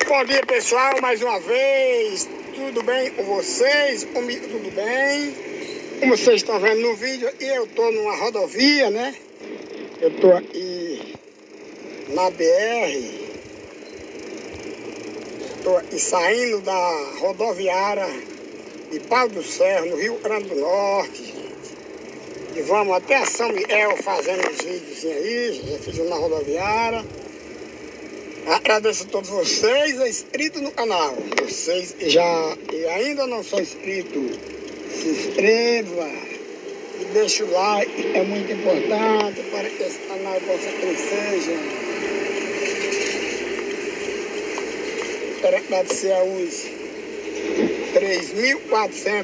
Bom dia, pessoal, mais uma vez. Tudo bem com vocês? Comigo tudo bem? Como vocês estão vendo no vídeo, eu tô numa rodovia, né? Eu tô aqui na BR. Tô aqui saindo da rodoviária de Pau dos Ferros, no Rio Grande do Norte, gente. E vamos até São Miguel fazendo uns vídeos aí, já fiz na rodoviária. Agradeço a todos vocês, inscritos no canal. Vocês que ainda não são inscritos, se inscreva e deixa o like, é muito importante para que esse canal possa crescer, gente. Quero agradecer aos 3.400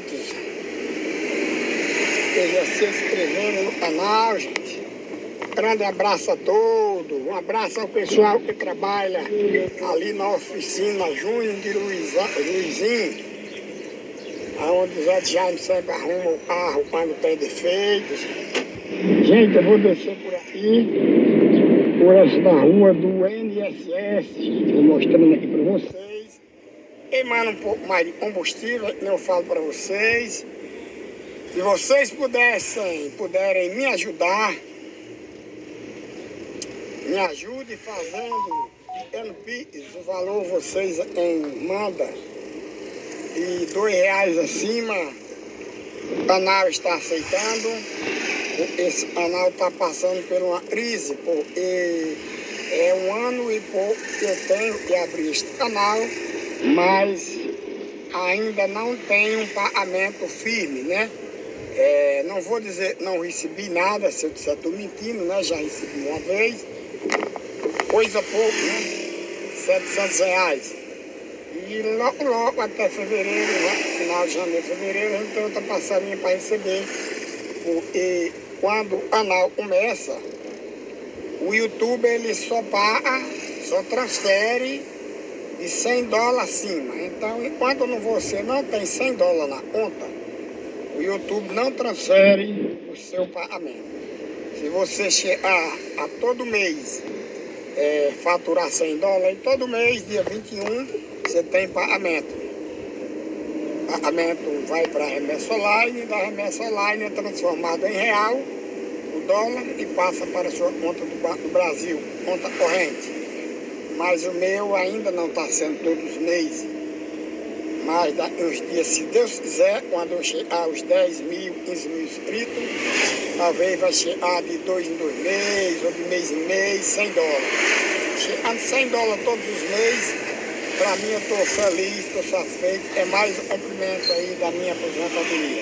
que já se inscreveram no canal, gente. Grande abraço a todos, um abraço ao pessoal que trabalha ali na oficina Júnior de Luizinho, onde o Zé Jaime sempre arruma o carro quando tem defeitos. Gente, eu vou descer por aqui, por essa rua do NSS, gente, vou mostrando aqui para vocês. Queimando um pouco mais de combustível, que eu falo para vocês. Se vocês puderem me ajudar, me ajude fazendo NPix, o valor vocês manda e R$2 acima, o canal está aceitando. Esse canal está passando por uma crise, porque é 1 ano e pouco que eu tenho que abrir este canal, mas ainda não tenho um pagamento firme, né? Não vou dizer não recebi nada, se eu disser estou mentindo, né? Já recebi uma vez, coisa pouco, né? R$700. E logo até fevereiro, final de janeiro, fevereiro, a gente tem outra passarinha para receber. Porque quando o canal começa, o YouTube ele só transfere de $100 acima. Então, enquanto você não tem $100 na conta, o YouTube não transfere o seu pagamento. Se você chegar a todo mês faturar $100, e todo mês, dia 21, você tem pagamento. O pagamento vai para a remessa online, da remessa online é transformado em real, o dólar, e passa para a sua conta do Banco do Brasil, conta corrente. Mas o meu ainda não está sendo todos os meses. Mas daqui uns dias, se Deus quiser, quando eu chegar aos 10 mil, 15 mil inscritos, talvez vai chegar de 2 em 2 meses, ou de mês em mês, $100. Chegando $100 todos os meses, para mim eu estou feliz, estou satisfeito, é mais um cumprimento aí da minha aposentadoria.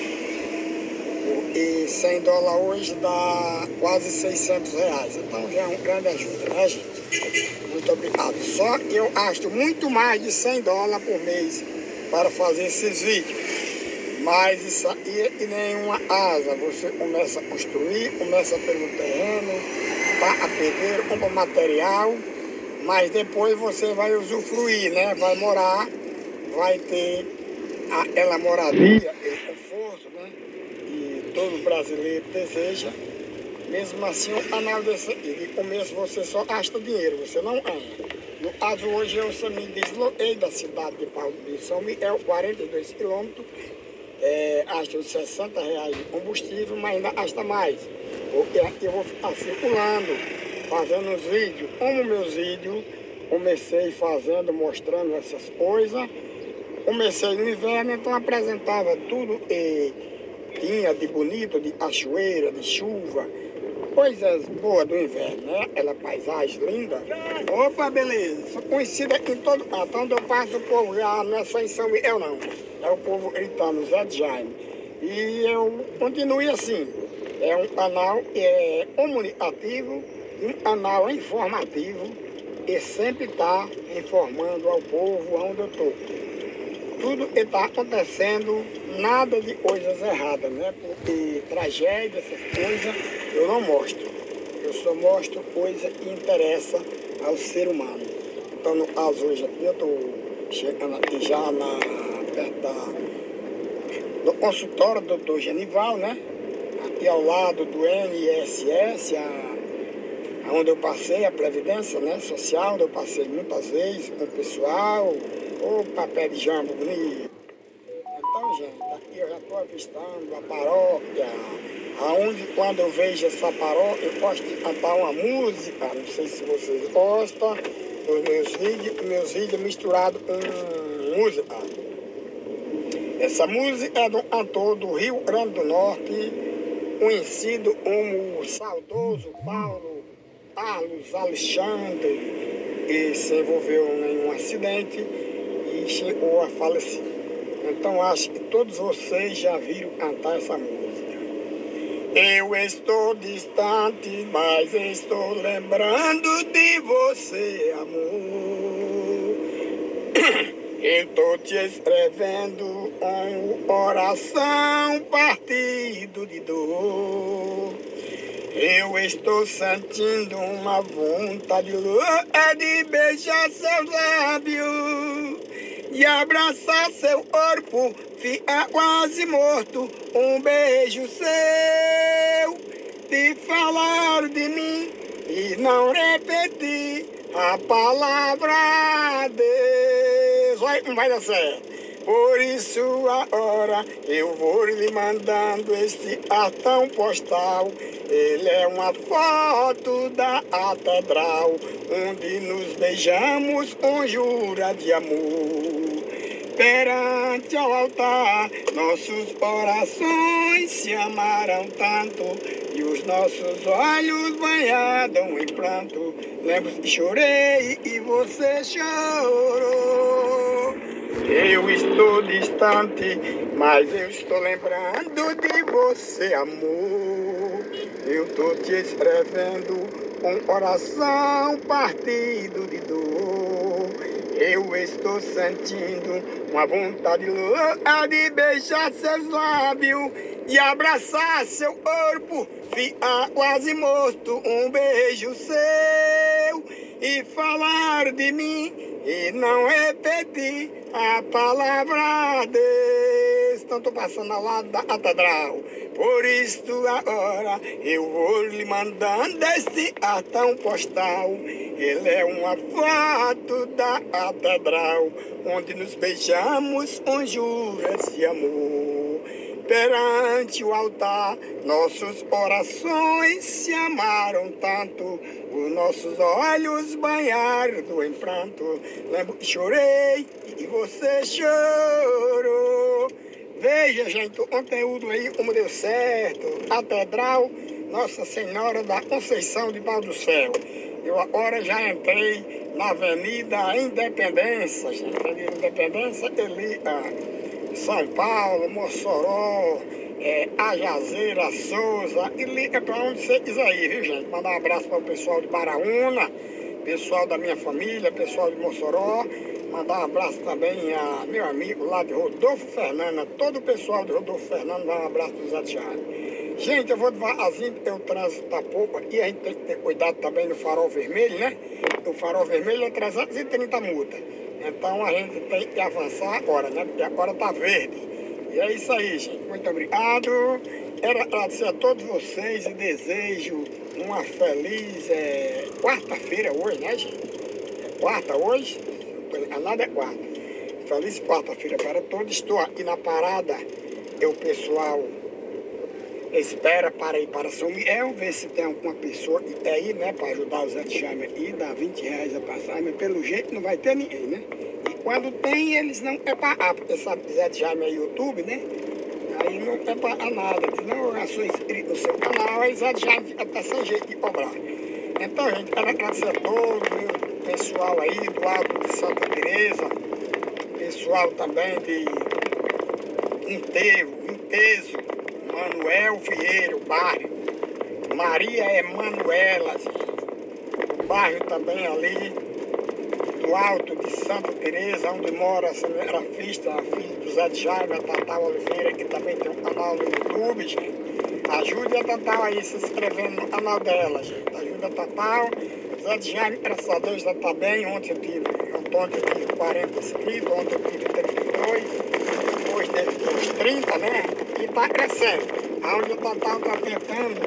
E $100 hoje dá quase R$600, então já é uma grande ajuda, né, gente? Muito obrigado. Só que eu gasto muito mais de $100 por mês para fazer esses vídeos, mas isso aí é que nem uma asa. Você começa a construir, começa pelo terreno, a pedreiro, compra material, mas depois você vai usufruir, né? Vai morar, vai ter aquela moradia, aquele conforto, né? E todo brasileiro deseja. Mesmo assim, o canal desse aqui, de começo você só gasta dinheiro, você não ganha. No caso, hoje eu me desloquei da cidade de São Miguel, 42 quilômetros, gasto R$60 de combustível, mas ainda gasta mais. Porque aqui eu vou ficar circulando, fazendo os vídeos. Como meus vídeos, comecei fazendo, mostrando essas coisas. Comecei no inverno, então apresentava tudo que tinha de bonito, de cachoeira, de chuva, coisas boas do inverno, né? Aquela paisagem linda. Opa, beleza. Sou conhecida em todo canto. Onde eu passo, o povo já não é só em São Miguel, não. É o povo gritando, Zé Jaime. E eu continuo assim. É um canal comunicativo, um canal informativo, e sempre está informando ao povo onde eu estou. Tudo que está acontecendo, nada de coisas erradas, né? Porque tragédia, essas coisas, eu não mostro. Eu só mostro coisa que interessa ao ser humano. Então, no caso, hoje aqui, eu estou chegando aqui já perto do consultório do Dr. Genival, né? Aqui ao lado do NSS, onde eu passei a Previdência, né, Social, onde eu passei muitas vezes com o pessoal, o papel de jambo bonito. Então, gente, aqui eu já estou avistando a paróquia, aonde quando eu vejo essa paróquia, eu gosto de cantar uma música, não sei se vocês gostam, dos meus vídeos misturados com música. Essa música é do cantor do Rio Grande do Norte, conhecido como o saudoso Paulo Carlos Alexandre, que se envolveu em um acidente e chegou a falecer. Então acho que todos vocês já viram cantar essa música. Eu estou distante, mas estou lembrando de você, amor. Eu estou te escrevendo um coração partido de dor. Eu estou sentindo uma vontade louca de beijar seus lábios, de abraçar seu corpo, ficar quase morto, um beijo seu, de falar de mim e não repetir a palavra Deus. Não vai dar certo. Por isso agora eu vou lhe mandando este cartão postal. Ele é uma foto da catedral, onde nos beijamos com jura de amor. Perante ao altar, nossos corações se amaram tanto, e os nossos olhos banharam em pranto. Lembro que chorei e você chorou. Eu estou distante, mas eu estou lembrando de você, amor. Eu estou te escrevendo um coração partido de dor. Eu estou sentindo uma vontade louca de beijar seus lábios, de abraçar seu corpo, ficar quase morto, um beijo seu, e falar de mim e não repetir a palavra Deus. Então estou passando ao lado da catedral. Por isso agora eu vou lhe mandando este cartão postal. Ele é uma foto da catedral, onde nos beijamos com juras de amor. Perante o altar, nossos corações se amaram tanto, os nossos olhos banharam em pranto. Lembro que chorei e você chorou. Veja, gente, o conteúdo aí, como deu certo. Catedral Nossa Senhora da Conceição de Pau do Céu. Eu agora já entrei na Avenida Independência, gente. Avenida Independência, ali, São Paulo, Mossoró, Ajazeira, Souza, e liga para onde você quiser ir, viu, gente? Mandar um abraço para o pessoal de Baraúna, pessoal da minha família, pessoal de Mossoró. Mandar um abraço também a meu amigo lá de Rodolfo Fernanda, todo o pessoal de Rodolfo Fernanda, dá um abraço para o Zé de Jaime. Gente, eu vou devagarzinho porque o trânsito tá pouco aqui, a gente tem que ter cuidado também no farol vermelho, né? O farol vermelho é 330 multa. Então a gente tem que avançar agora, né? Porque agora tá verde. E é isso aí, gente. Muito obrigado. Quero agradecer a todos vocês e desejo uma feliz quarta-feira hoje, né, gente? É quarta hoje? Não estou enganado, é quarta. Feliz quarta-feira para todos. Estou aqui na parada. O pessoal espera para ir para São Miguel, ver se tem alguma pessoa que quer ir, né, para ajudar o Zé de Jaime aqui, dá R$20 a passagem, mas pelo jeito não vai ter ninguém, né? E quando tem, eles não querem pagar, porque sabe que o Zé de Jaime é YouTube, né? Aí não quer pagar nada, diz, não, eu já sou inscrito no seu canal, aí o Zé de Jaime fica até sem jeito de cobrar. Então, gente, quero agradecer a todos, o pessoal aí do Alto de Santa Teresa, pessoal também de Inteso, Manuel Vieira, o bairro. Maria Emanuela, gente. O bairro também ali do Alto de Santa Teresa, onde mora a senhora Fista, a filha do Zé de Jaime, a Tatal Oliveira, que também tem um canal no YouTube, gente. Ajude a Tatal aí se inscrevendo no canal dela, gente. Ajuda a Tatal. Zé de Jaime, graças a Deus, já está bem. Ontem eu tive 40 inscritos, ontem eu tive 32, depois teve uns 30, né? E está crescendo. Aonde o Tatal está tentando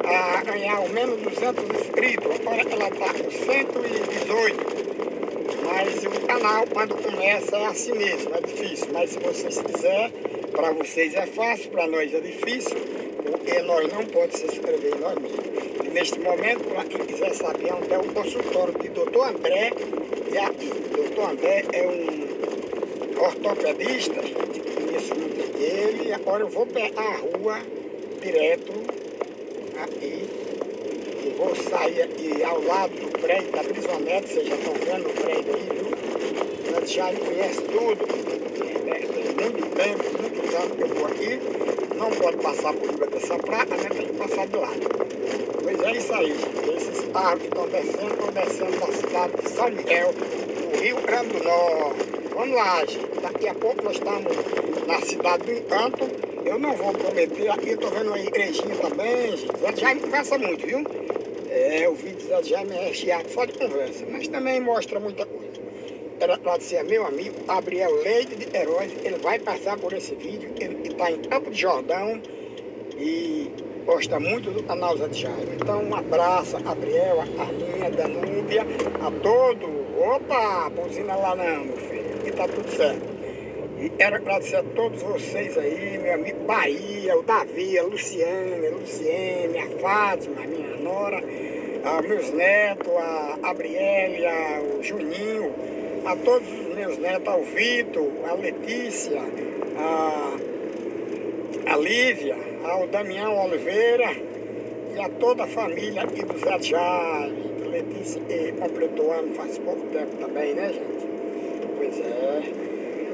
a ganhar ao menos 200 inscritos. Agora ela está com 118. Mas o canal, quando começa, é assim mesmo, é difícil. Mas se vocês quiserem, para vocês é fácil, para nós é difícil, porque nós não podemos se inscrever em nós mesmos. E neste momento, para quem quiser saber onde é o consultório de Dr. André, e aqui, Dr. André é um ortopedista, gente, conheço muito ele, e agora eu vou pegar a rua direto aqui. E vou sair aqui ao lado do prédio da Brisonete, vocês já estão vendo o prédio aí, viu? O já conhece tudo, tem muito tempo, muitos anos que eu vou aqui, não pode passar por cima dessa placa, né? Tem que passar de lado. Pois é isso aí, gente. Esses carros que estão descendo da cidade de São Miguel, no Rio Grande do Norte. Vamos lá, gente. Daqui a pouco nós estamos na cidade do Encanto. Eu não vou prometer, aqui eu estou vendo uma igrejinha também, gente. Zé Jaime conversa muito, viu? O vídeo de Zé Jaime é recheado só de conversa, mas também mostra muita coisa. Era para ser meu amigo Gabriel Leite de Heróis, ele vai passar por esse vídeo, ele está em Campo de Jordão e gosta muito do canal Zé Jaime. Então um abraço a Gabriel, a Carlinha, a Danúbia, a todos. Opa, buzina lá não, meu filho, aqui tá tudo certo. E quero agradecer a todos vocês aí, meu amigo Bahia, o Davi, a Luciane, a Fátima, a minha nora, meus netos, a Gabriele, o Juninho, a todos os meus netos, ao Vitor, a Letícia, a Lívia, ao Damião Oliveira e a toda a família aqui do Zé Jaime. Letícia completou ano faz pouco tempo também, né, gente? Pois é.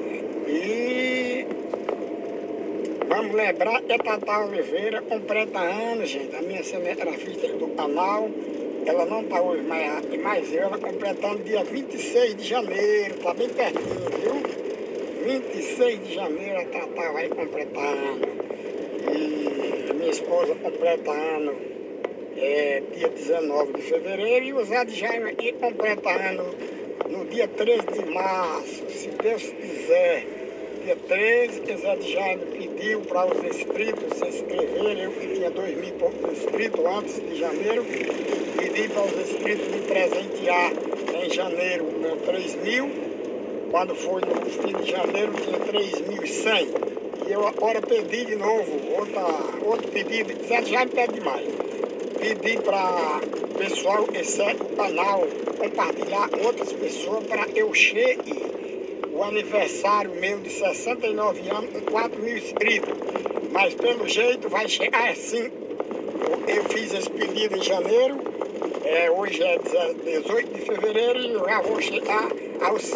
E vamos lembrar que a Tata Oliveira completa anos, gente. A minha cinegrafista do canal, ela não está hoje, mas ela completando dia 26 de janeiro, tá bem pertinho, viu? 26 de janeiro a Tata vai completar ano. E minha esposa completa ano dia 19 de fevereiro e o Zé Jaime aqui completa ano no dia 13 de março, se Deus quiser. Dia 13, que Zé Jaime pediu para os inscritos se inscreverem, eu que tinha 2.000 e poucos inscritos antes de janeiro, pedi para os inscritos me presentear em janeiro com 3.000, quando foi no fim de janeiro tinha 3.100, e eu agora pedi de novo, outro pedido, Zé Jaime pede demais, pedi para o pessoal que segue o canal compartilhar com outras pessoas para eu chegue o aniversário meu de 69 anos com 4.000 inscritos. Mas pelo jeito vai chegar assim. Eu fiz esse pedido em janeiro, hoje é 18 de fevereiro e eu já vou chegar aos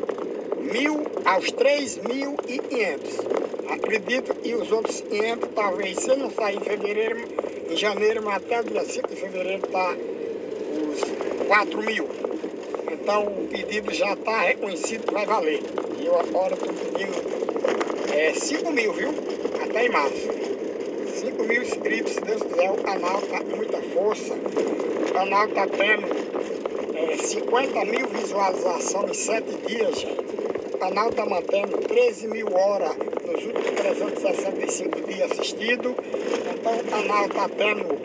3.500. Acredito que os outros 500, talvez, se não sair em janeiro, mas até o dia 5 de fevereiro está os 4.000. Então o pedido já está reconhecido que vai valer. E eu agora estou pedindo 5.000, viu? Até em março. 5.000 inscritos, se Deus quiser. O canal está com muita força. O canal está tendo 50.000 visualizações em 7 dias, gente. O canal está mantendo 13.000 horas nos últimos 365 dias assistidos. Então o canal está tendo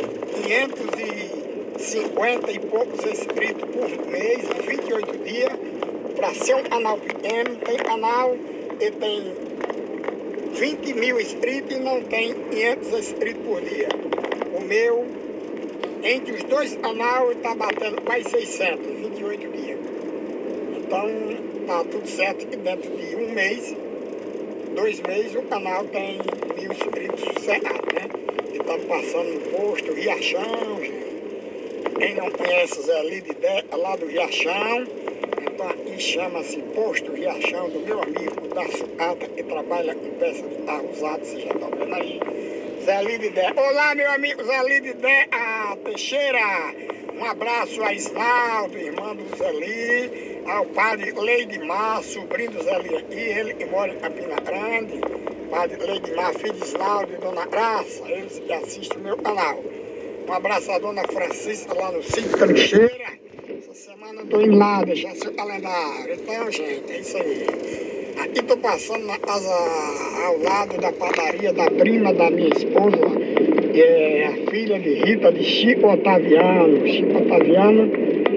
550 e poucos inscritos por mês, em 28 dias. Para ser um canal pequeno, tem canal que tem 20.000 inscritos e não tem 500 inscritos por dia. O meu, entre os dois canais, está batendo quase 600 em 28 dias. Então, tá tudo certo que dentro de um mês, 2 meses, o canal tem 1.000 inscritos sossegados, né? E estamos passando no posto Riachão, gente. Quem não conhece o Zé Lide lá do Riachão, então aqui chama-se Posto Riachão, do meu amigo da Sucata, que trabalha com peça de carro usado, vocês já estão vendo aí. Zé Lide. Olá, meu amigo Zé Lide Teixeira. Um abraço a Isnaldo, irmão do Zé Lide, ao padre Leidimar, sobrinho do Zé Lide aqui, ele que mora em Campina Grande. Padre Leidimar, filho de Isnaldo e Dona Graça, eles que assistem o meu canal. Um abraço à Dona Francisca lá no Sítio Trincheira. Essa semana eu tô indo lá, deixar seu calendário. Então, gente, é isso aí. Aqui estou passando na casa ao lado da padaria da prima da minha esposa, é a filha de Rita de Chico Otaviano. Chico Otaviano.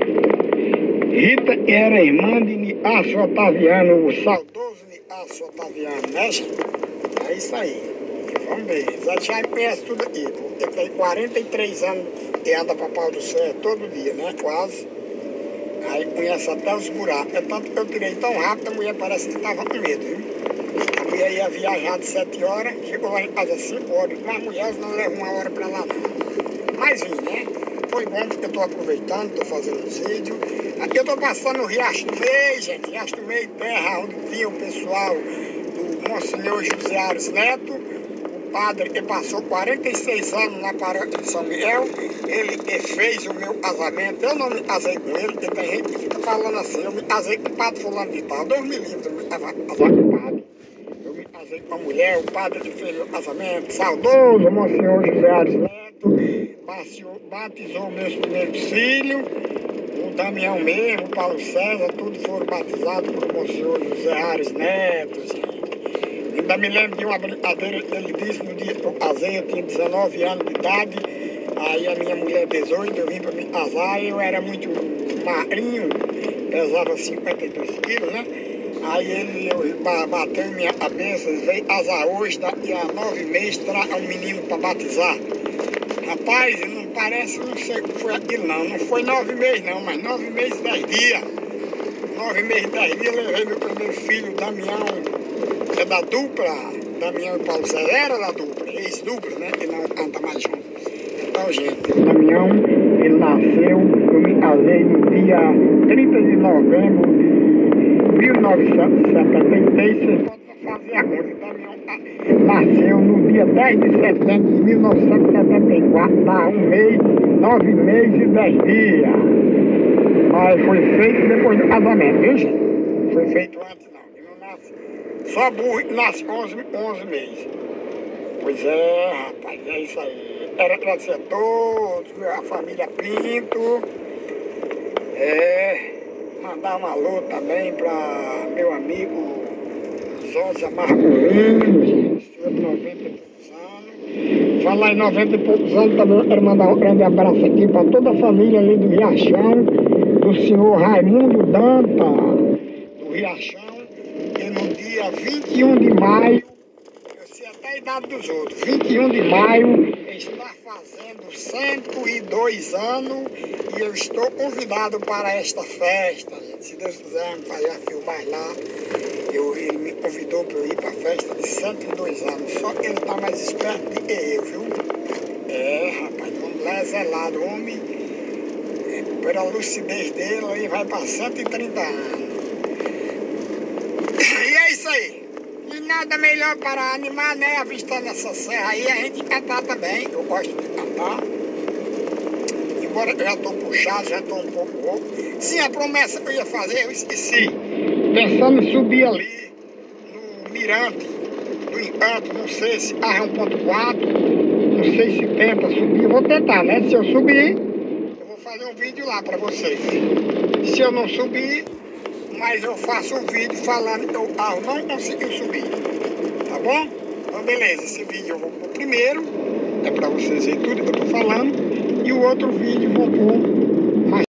Rita era irmã de Niácio Otaviano, o saudoso Niácio Otaviano, né, gente? É isso aí. E vamos ver. Já conhece tudo aqui. Ele tem 43 anos e anda para Pau do Céu todo dia, né? Quase. Aí conhece até os buracos. É tanto que eu tirei tão rápido, a mulher parece que estava com medo, viu? A mulher ia viajar de 7 horas, chegou lá em casa 5 horas. Mas mulheres não levam 1 hora para lá, não. Mas vim, né? Foi bom porque eu estou aproveitando, estou fazendo os vídeos. Aqui eu estou passando no Riacho do Meio, gente. Riacho do Meio, terra onde tinha o pessoal do Monsenhor José Aires Neto. O padre que passou 46 anos na paróquia de São Miguel. Ele fez o meu casamento. Eu não me casei com ele, porque tem gente que fica falando assim. Eu me casei com o padre fulano de tal. Deus me livre, eu me casei com o padre. Eu me casei com a mulher, o padre que fez meu casamento. Saudoso Monsenhor José Aires Neto. Batizou meus primeiros filhos. O Damião mesmo, o Paulo César, tudo foram batizados por Monsenhor José Aires Neto, gente. Ainda me lembro de uma brincadeira que ele disse no dia que eu casei, eu tinha 19 anos de idade, aí a minha mulher 18, eu vim para me casar, eu era muito magrinho, pesava 52 quilos, né? Aí ele bateu em minha cabeça, veio casar hoje, daqui a 9 meses, traga um menino para batizar. Rapaz, não parece, não sei o que foi aquilo não. Não foi 9 meses não, mas 9 meses e 10 dias. 9 meses e 10 dias eu levei meu primeiro filho, Damião, que é da dupla. Damião e Paulo César era da dupla, ex-dupla, né? Que não canta mais junto. Então, gente, o Damião, ele nasceu, eu me casei no dia 30 de novembro de 1973. Você pode fazer a conta. O Damião nasceu no dia 10 de setembro de 1974, dá 1 mês, 9 meses e 10 dias. Mas foi feito depois do casamento, viu, gente? Foi feito antes não, ele não nasce. Só burro nasce 11 meses. Pois é, rapaz, é isso aí. Quero agradecer a todos, a família Pinto. Mandar um alô também para meu amigo Zózia Marcolino, gente, senhor de 90 e poucos anos. Falar em 90 e poucos anos também, eu quero mandar um grande abraço aqui para toda a família ali do Riachão, do senhor Raimundo Danta, do Riachão, que no dia 21 de maio, eu sei até a idade dos outros, 21 de maio, está fazendo 102 anos e eu estou convidado para esta festa, gente. Se Deus quiser me fazer a filmar lá, ele me convidou para eu ir para a festa de 102 anos. Só que ele está mais esperto do que eu, viu? Rapaz, quando lá é zelado, o homem, pela lucidez dele, ele vai para 130 anos. E é isso aí. E nada melhor para animar, né? Avistando essa serra aí, a gente cantar também. Eu gosto de cantar. Embora eu já estou puxado, já estou um pouco rouco. Sim, a promessa que eu ia fazer, eu esqueci. Pensando em subir ali, no mirante, do encanto, não sei se R1.4, não sei se tenta subir. Eu vou tentar, né? Se eu subir, eu vou fazer um vídeo lá para vocês. Se eu não subir, mas eu faço um vídeo falando que o carro não conseguiu subir, tá bom? Então beleza, esse vídeo eu vou pôr primeiro, é para vocês verem tudo que eu tô falando, e o outro vídeo eu vou pôr